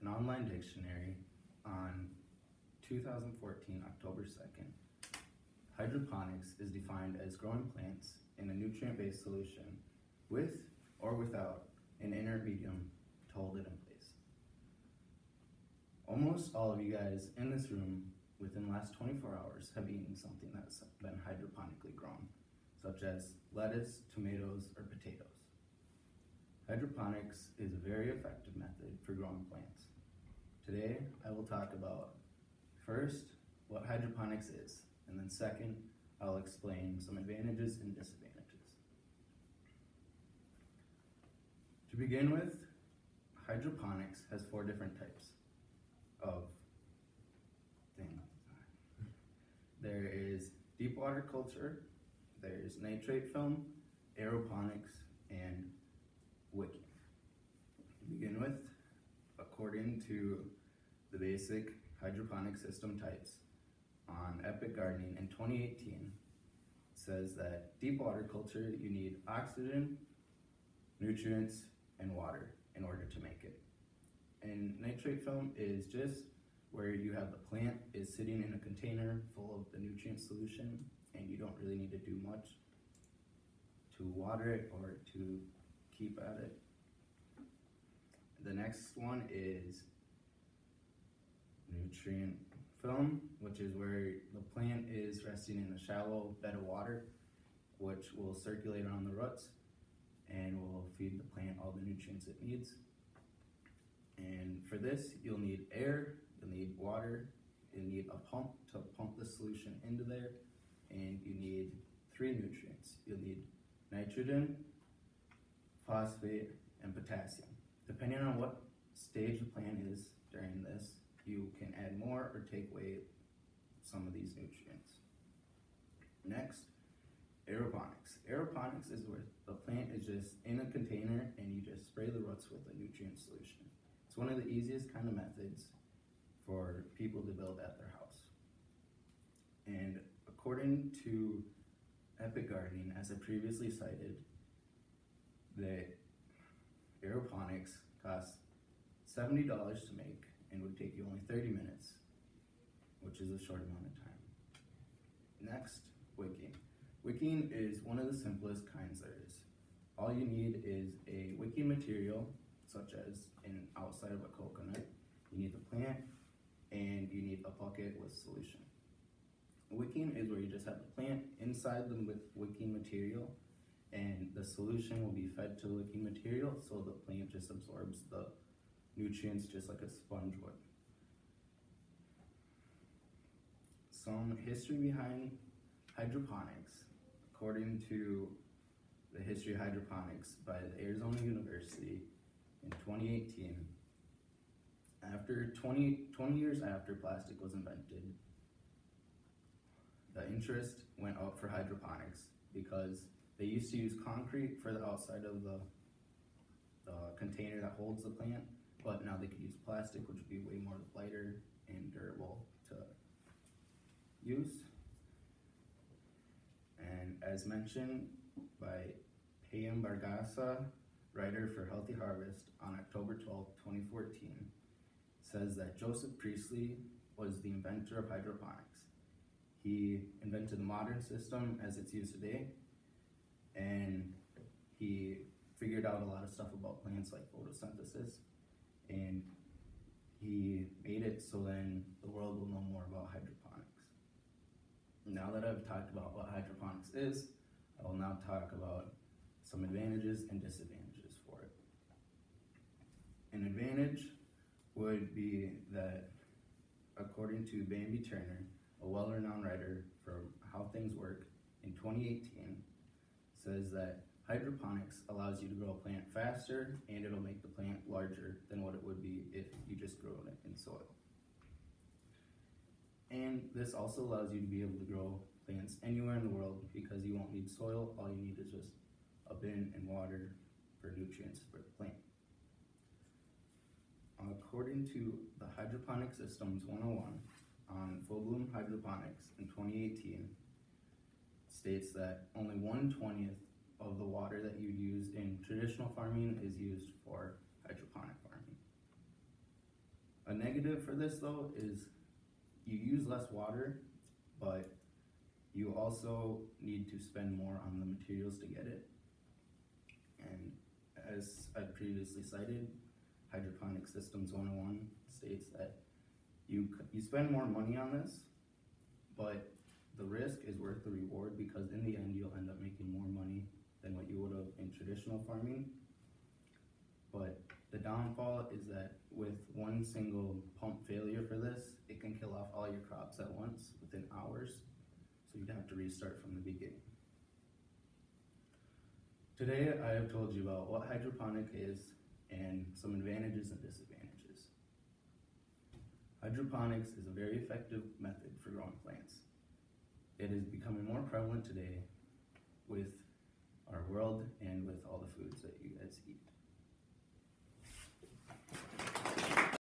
an online dictionary on 2014, October 2nd. Hydroponics is defined as growing plants in a nutrient-based solution with or without an inert medium to hold it in place. Almost all of you guys in this room within the last 24 hours have eaten something that's been hydroponically grown, such as lettuce, tomatoes, or potatoes. Hydroponics is a very effective method for growing plants. Today, I will talk about first, what hydroponics is, and then second, I'll explain some advantages and disadvantages. To begin with, hydroponics has 4 different types of things. There is deep water culture, there's nitrate film, aeroponics, and wicking. To begin with, according to the basic hydroponic system types on Epic Gardening in 2018, says that deep water culture, you need oxygen, nutrients, and water in order to make it. And nitrate film is just where you have the plant is sitting in a container full of the nutrient solution and you don't really need to do much to water it or to keep at it. The next one is nutrient film, which is where the plant is resting in a shallow bed of water, which will circulate around the roots and will feed the plant all the nutrients it needs. And for this, you'll need air, you'll need water, you'll need a pump to pump the solution into there, and you need 3 nutrients. You'll need nitrogen, phosphate, and potassium. Depending on what stage the plant is during this, you can add more or take away some of these nutrients. Next, aeroponics. Aeroponics is where the plant is just in a container and you just spray the roots with a nutrient solution. It's one of the easiest kind of methods for people to build at their house. And according to Epic Gardening, as I previously cited, the aeroponics costs $70 to make and would take you only 30 minutes, which is a short amount of time. Next, wicking. Wicking is one of the simplest kinds there is. All you need is a wicking material, such as an outside of a coconut. You need the plant, and you need a bucket with solution. Wicking is where you just have the plant inside the wicking material, and the solution will be fed to the wicking material, so the plant just absorbs the nutrients just like a sponge would. Some history behind hydroponics. According to the history of hydroponics by the Arizona University in 2018, after 20 years after plastic was invented, the interest went up for hydroponics because they used to use concrete for the outside of the container that holds the plant, but now they could use plastic, which would be way more lighter and durable to use. And as mentioned by Payam Bargasa, writer for Healthy Harvest on October 12, 2014, says that Joseph Priestley was the inventor of hydroponics. He invented the modern system as it's used today, and he figured out a lot of stuff about plants like photosynthesis, and he made it so then the world will know more about hydroponics. Now that I've talked about what hydroponics is, I will now talk about some advantages and disadvantages for it. An advantage would be that, according to Bambi Turner, a well-renowned writer for How Things Work in 2018, says that hydroponics allows you to grow a plant faster and it'll make the plant larger than what it would be if you just grew it in soil. And this also allows you to be able to grow plants anywhere in the world because you won't need soil. All you need is just a bin and water for nutrients for the plant. According to the Hydroponic Systems 101 on Full Bloom Hydroponics in 2018, states that only 1/20th of the water that you use in traditional farming is used for hydroponic farming. negative for this though is you use less water, but you also need to spend more on the materials to get it. And as I previously cited, Hydroponic Systems 101 states that you spend more money on this, but the risk is worth the reward, because in the end you'll end up making more money than what you would have in traditional farming. But the downfall is that with one single pump failure for this, it can kill off all your crops at once within hours, so you'd have to restart from the beginning. Today I have told you about what hydroponic is and some advantages and disadvantages. Hydroponics is a very effective method for growing plants. It is becoming more prevalent today with our world and with all the foods that you guys eat.